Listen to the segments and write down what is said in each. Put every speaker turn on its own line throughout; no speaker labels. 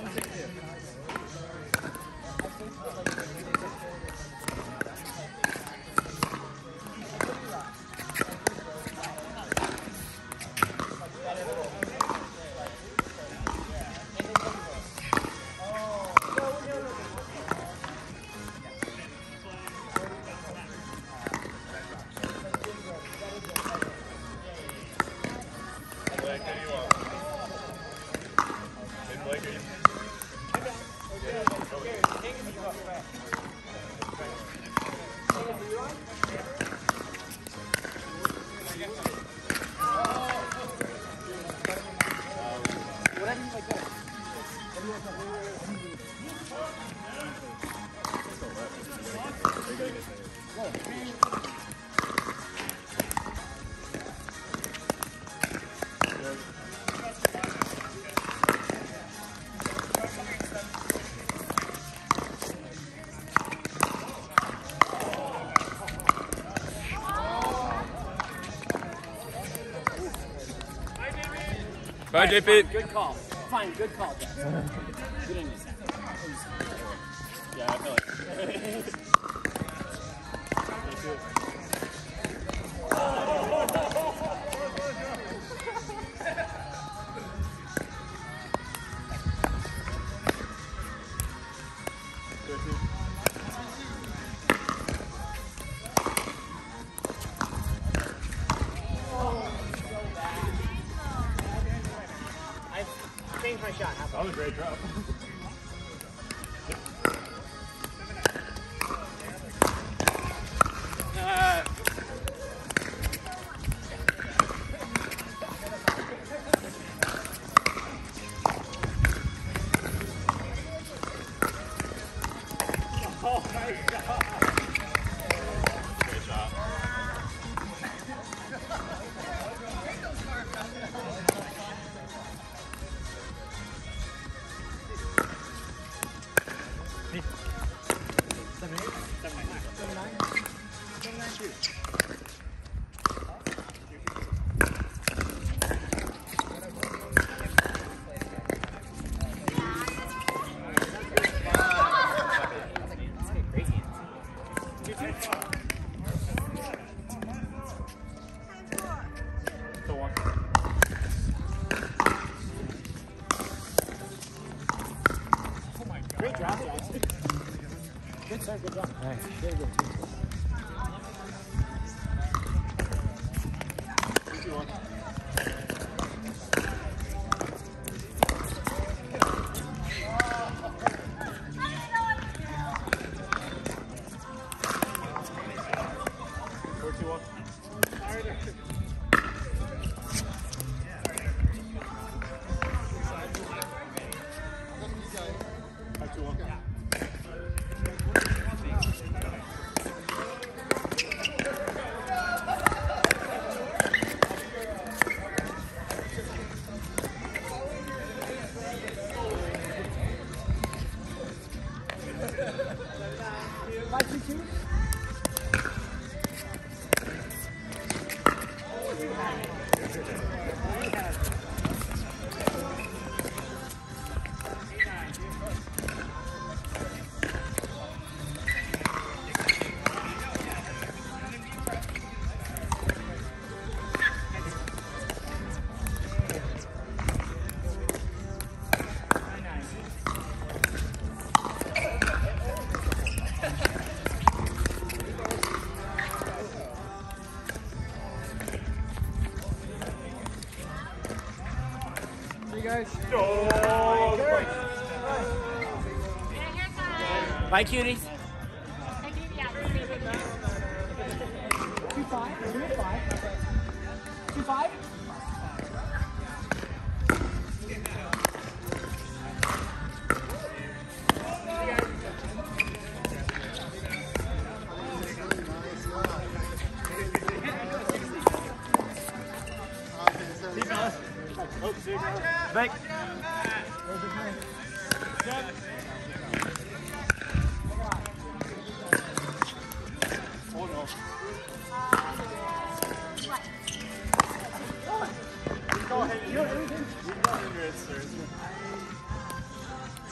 Bye, JP.
Good call. Fine, good call, Jeff. You didn't miss that. Yeah, I feel like. My shot.
That was a great drop.
Oh my God.
Great shot.
Great job, Jackson. Good serve, good job.
Nice.
Very good.
Guys.
Bye, cuties.
2-5. 2-5.
Back. Oh no. Go ahead. You're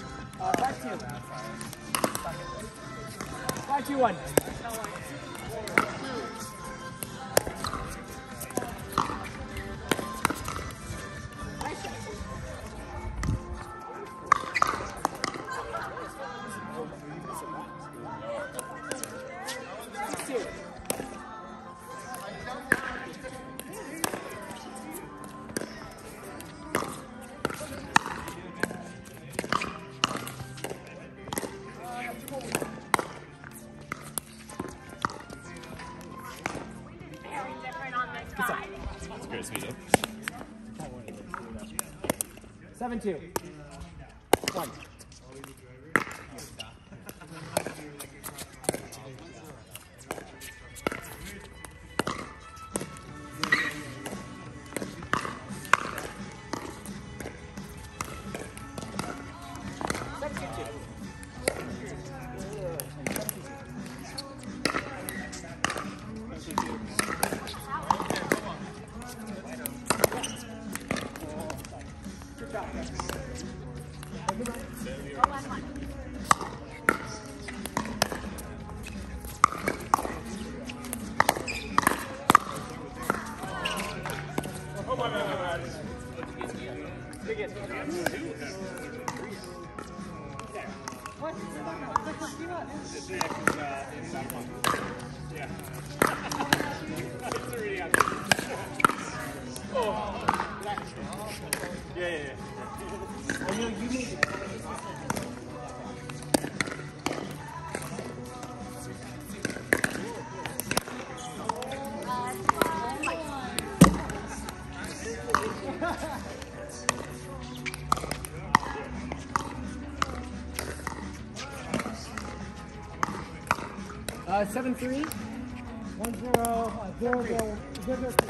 5-2-1.
That's great speed up.
7-2. 1. Uh, 7-3. 1-0. 0-0. 0-2.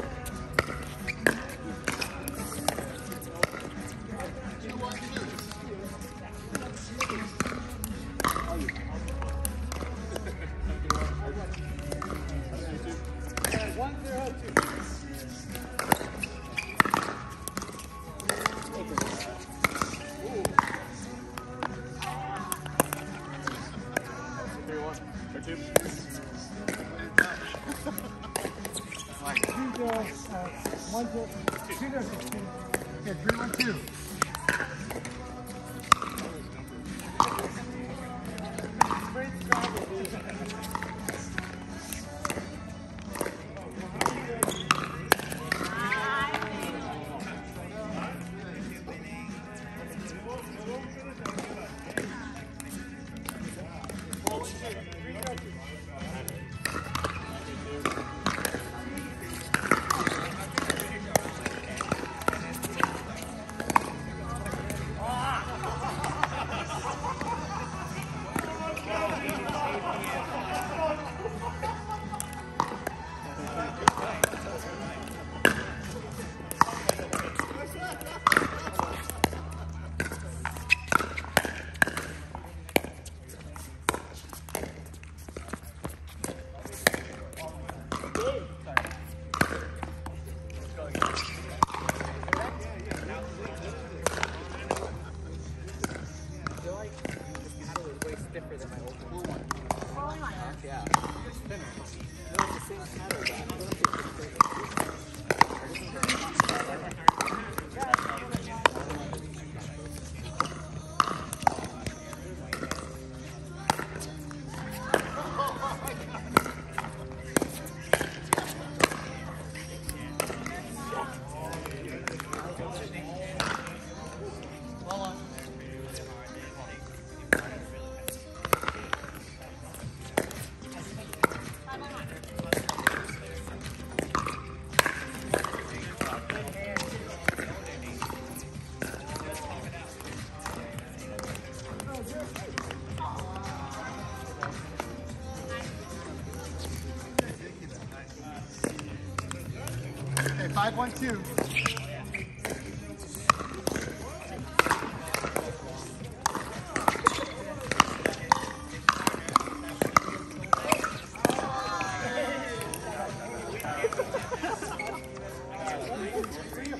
Okay, 5-1-2.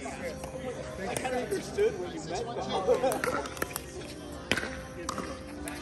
I kind of understood when you met them.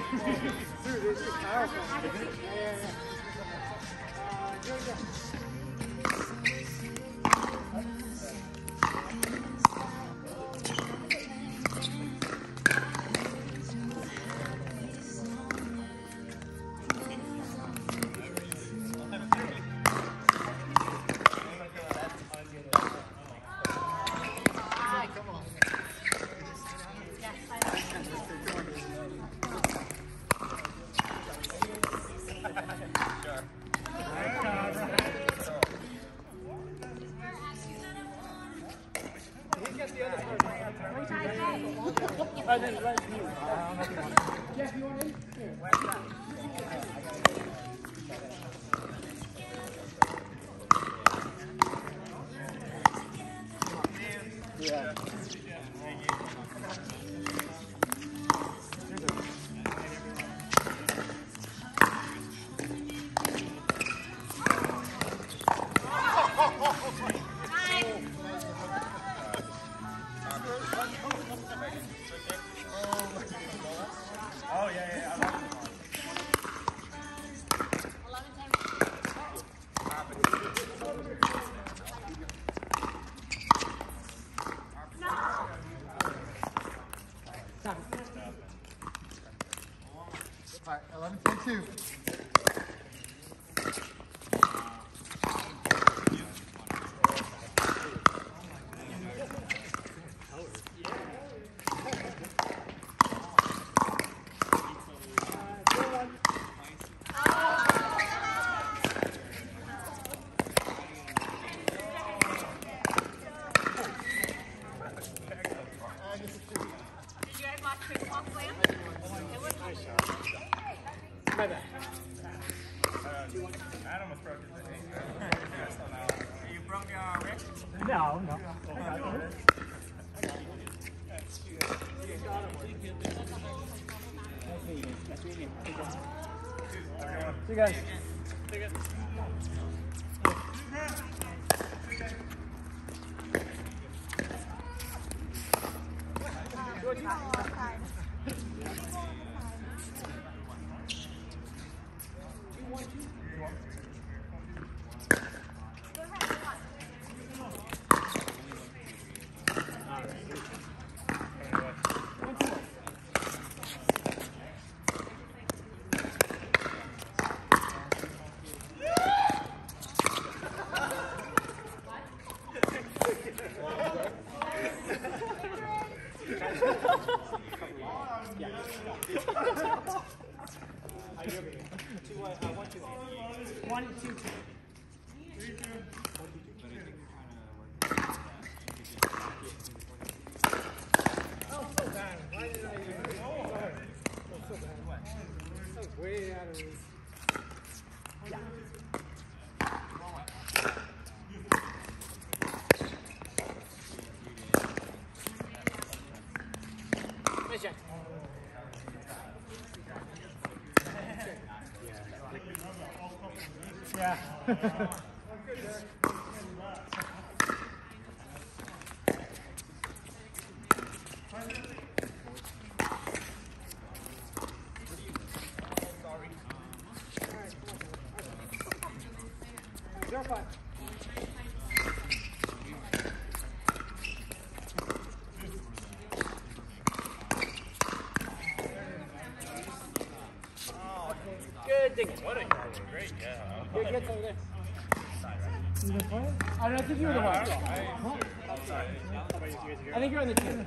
Dude, this is powerful. Yeah. Good. Jeff, you want in? Here. Yeah.
Oh, yeah. I love it.
All right, 11-10-2. My bad.
I almost broke his thing. You broke your wrist?
No. I got it. See you guys. Way out of reach. Nice shot. Yeah. You're fine. Good thing.
What a great job.
Good over there. You been playing? I don't think you were the one. I think you're on the team.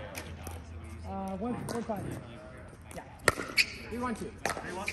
1-5. Yeah. 3-1-2.
3-1?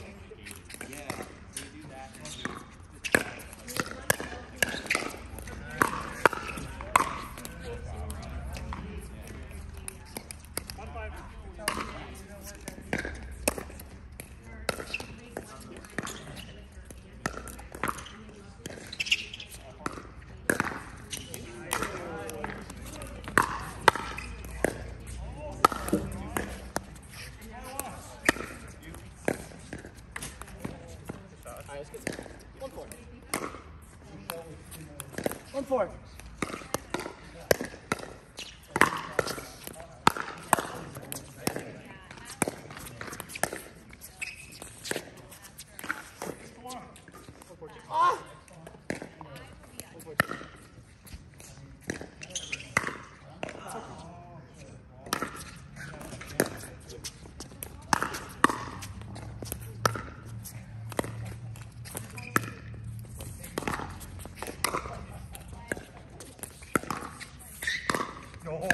No.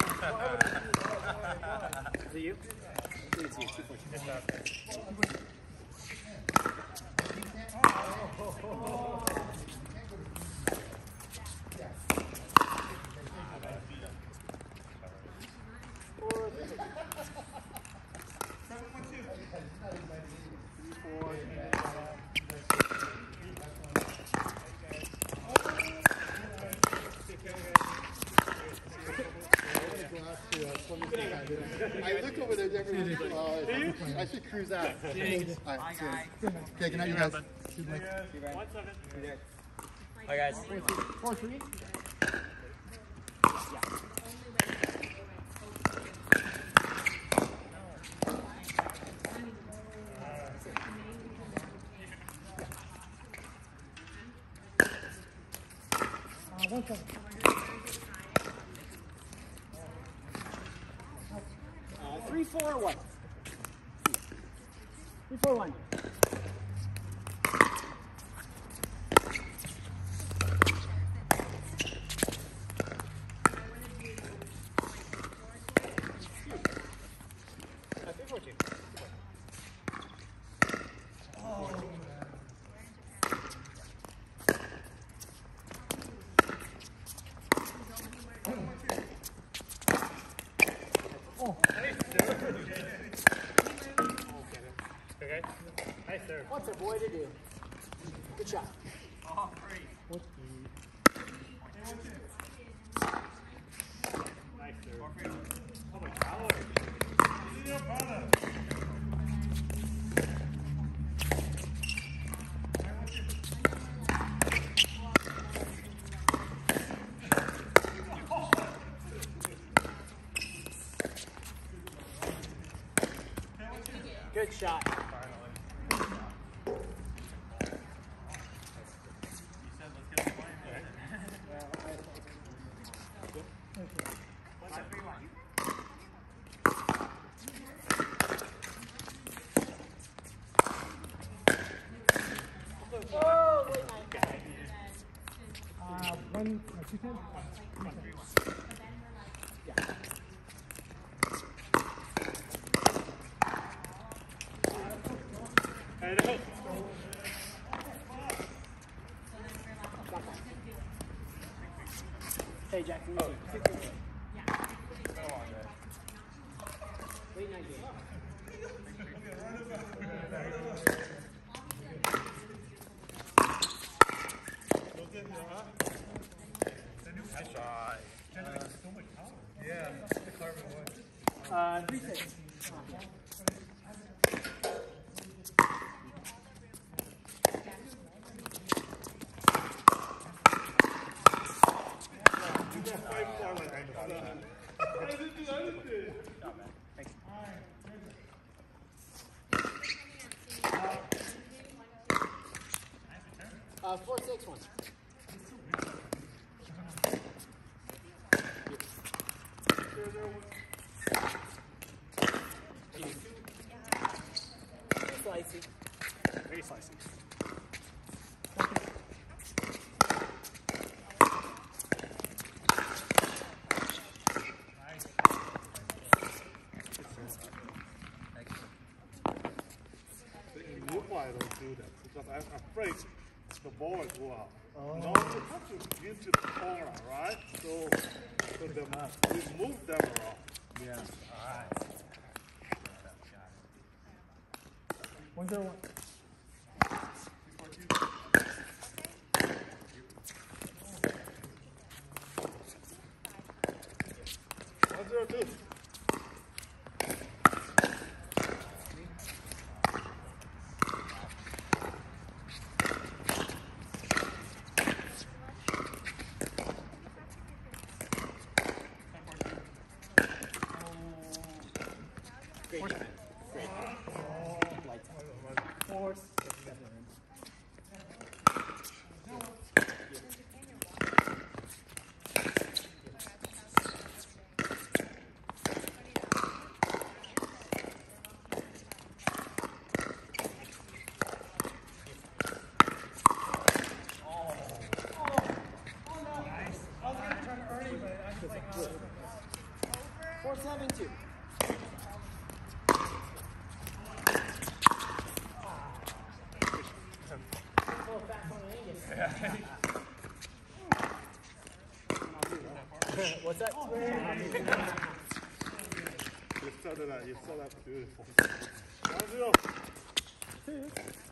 Is it you? I think it's you. 214.
I looked over there, I should cruise out. All right, okay, good night, you guys.
Hi guys.
4-3. One second.
3-4-1.
3-4-1.
Okay. Nice serve.
What's a boy to do? Good shot.
Oh, great. Nice serve. Oh my God.
Good shot.
One, 2-10.
I know.
Hey, Jack, can you see? Late night game.
Nice shot. Yeah, the carbon one.
3-6. Uh, 4-6-1. Slicey.
Very slicey.
Why I don't do that? Because I'm afraid the ball will go out. No, you have to get to the corner, right? So we move them around.
Yeah. All right.
1-0-1.
One, zero, two.
Great job. Great. Lights out. 4-7. 4-7-2. What's that?
You saw that beautiful. 1-0.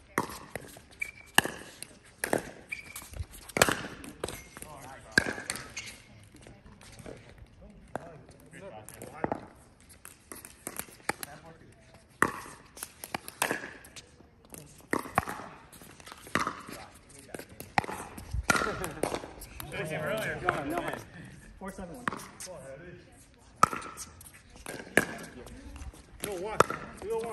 Earlier.
No hand.
4-7-1.
Go 1. Go 1.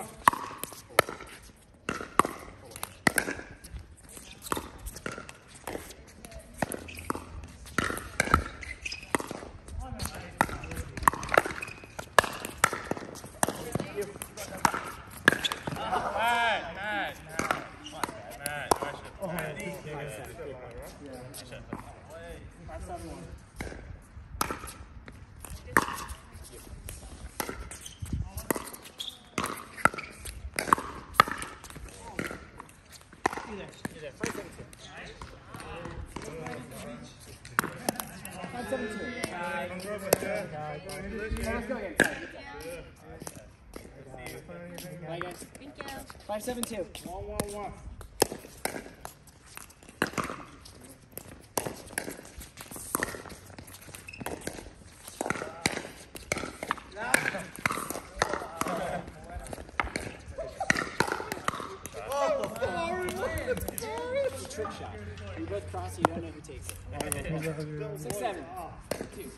Let's go again. 5-7-2.
1-1-1.
It's a trick shot. You both cross, you don't know who takes it. 6-7. 2.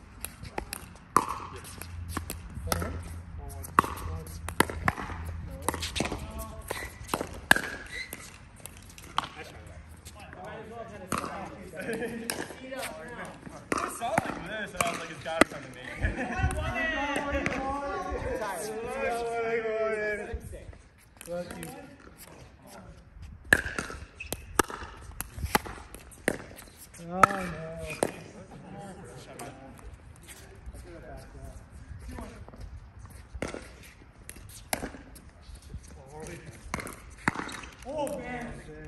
I saw it like this, and I was like, it's got something to me.
Oh no.
Oh, man.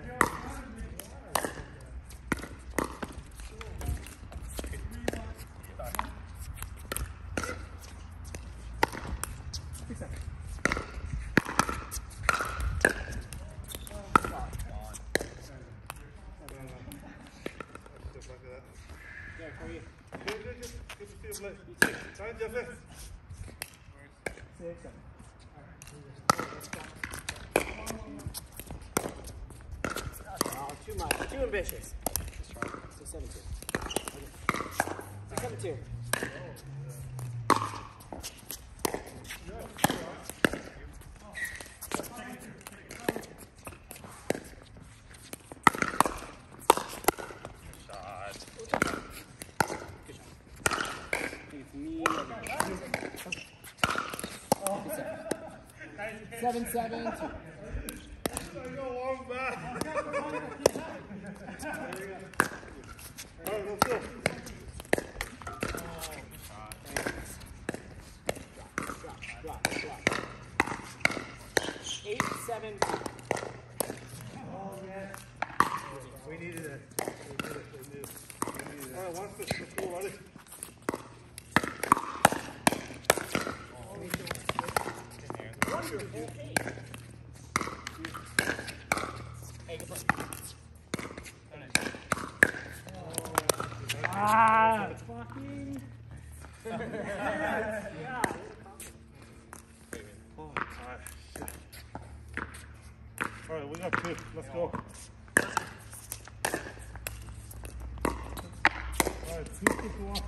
Oh, too much. Too ambitious. 6-7-2. 6-7-2. Seven, 2. Eight, 7, 2.
We needed it. All right, once the full ready.
Ah, fucking.
All right, we got 2. Let's go. All right, 2-1.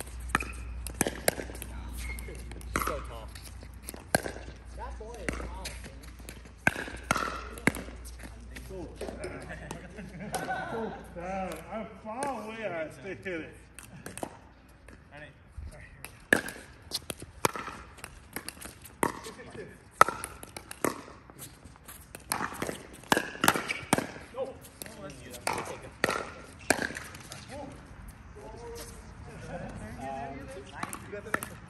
So tall. That boy is tall.
I'm far away. I stay hit it.
got the next one.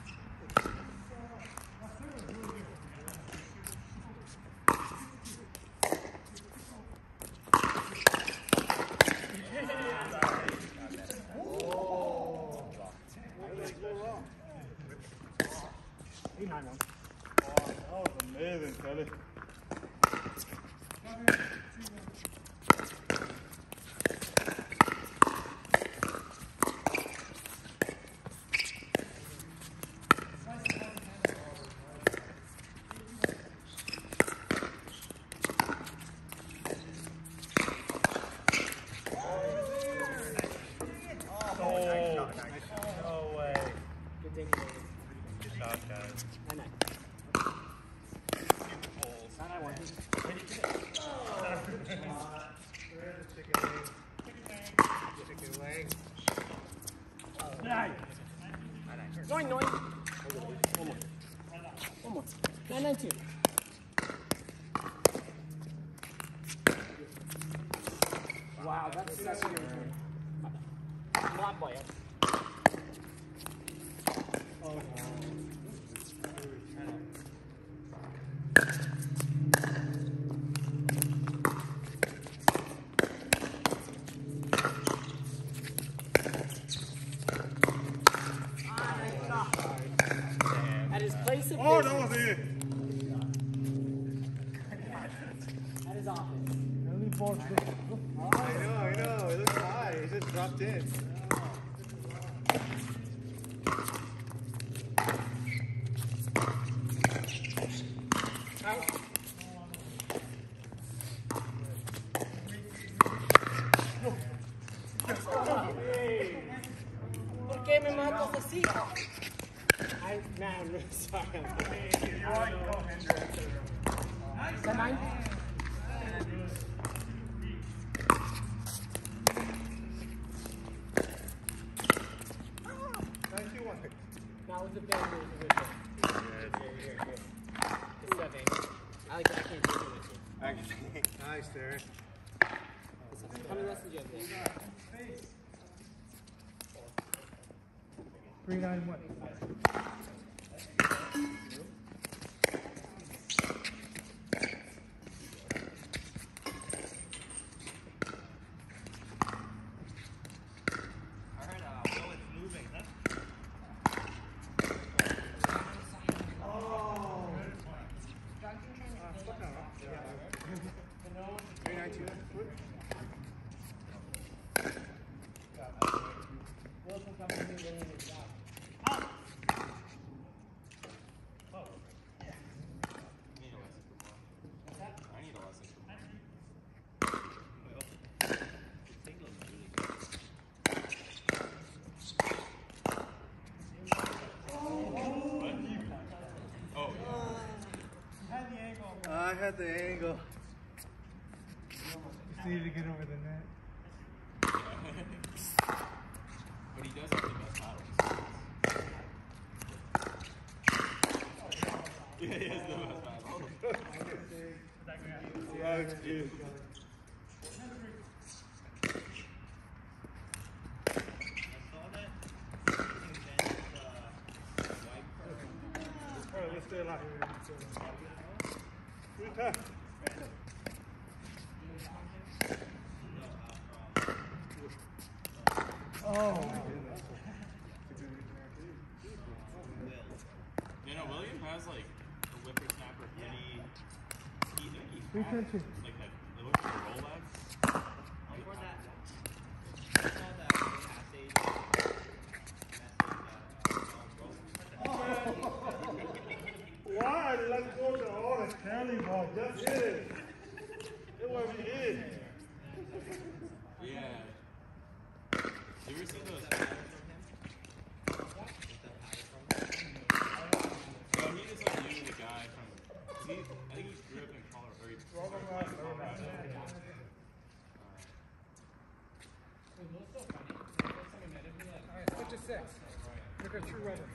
That was amazing, Kelly.
No way.
Good thing.
Good job, guys.
9-9. 9-9-1.
Chicken wing.
Noin, noin. One more. One more. 9-9-2. Wow, that's such a good one. Not boy. At his place of
Oh,
business.
that was it.
At his office.
Only ball six.
I know. It looks high. It just dropped in.
¿Por qué me matas así? Man, I'm really sorry. Is that 9? That was a bad move. Here. It's 7. I can't do it with you.
Nice, Derek.
How many lessons do you have?
391.
I heard Will is moving. I had the angle.
Just needed to get over the net.
But he does have the best paddles. Yeah, he has the best paddles.
That's good. All right, let's stay alive. 3 times.
Oh.
You know, William has like a whippersnapper mini. He
310.
like that. It looks like a Rolex.
Why? Let's go to all the candy ball. Just hit it. It was hit.
Yeah. You ever seen those paddles from him? So he just like knew the guy from. I think he grew up in Colorado. Or he grew up in Colorado.
56. Look at true weather.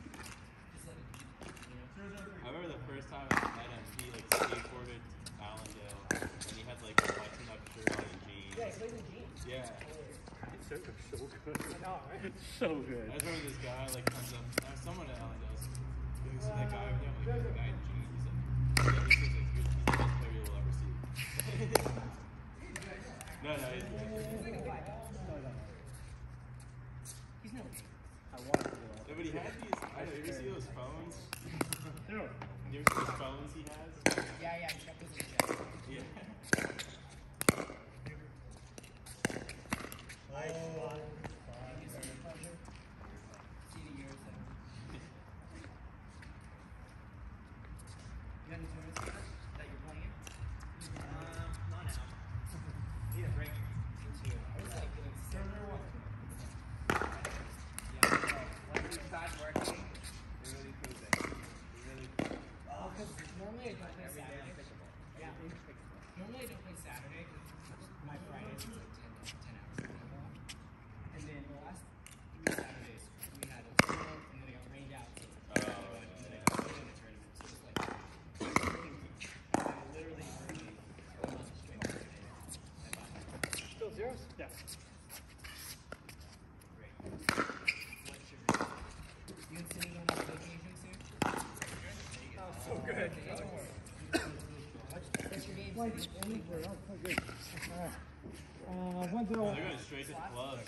I remember the first time I met him, he like skateboarded Alan
Yeah.
It's so good.
No, right?
It's so good.
I remember this guy like comes up. Someone at Allen does. You see that guy over there? Like the guy in jeans. He's like, yeah, this is like you're the best player you'll ever see. No, he's
He's no.
I wanted to go up.
yeah, but he has these. I don't know. You ever see those phones?
Yeah.
You ever see those phones he has?
Yeah, he's got those in the chest.
Yeah.
See the years that. You got any tournaments that you're playing in?
Not now. Need a break.
It's like doing server one.
Yeah, so once we start working, we're really cruising. We're really
Oh, because normally I don't play
every day
Saturday.
unfixable.
Yeah. Normally I don't play Saturday because my Fridays is like 10 hours of volleyball. And then the last 3 Saturdays we had a snow and then it got rained out. So and then I got put in a tournament. So it's like I literally already a month straight today.
Still zeros? Yeah.
Great. What should we do? You and Cindy going on vacation soon? Oh, so good. What's your game,
Like,
Cindy?
oh, good. When's it
Oh,
all?
they're going straight to the clubs.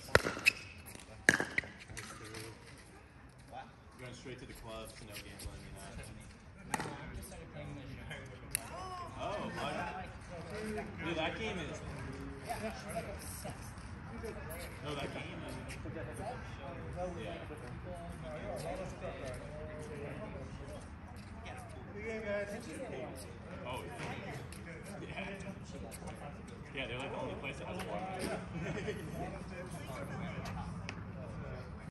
What?
Going straight to the clubs to no gambling, you know.
My mom just started playing this show.
Oh, what? Dude, that game is.
Yeah, she's like obsessed.
No, that game is. Yeah. Oh, yeah. Yeah, they're like the only place that has one.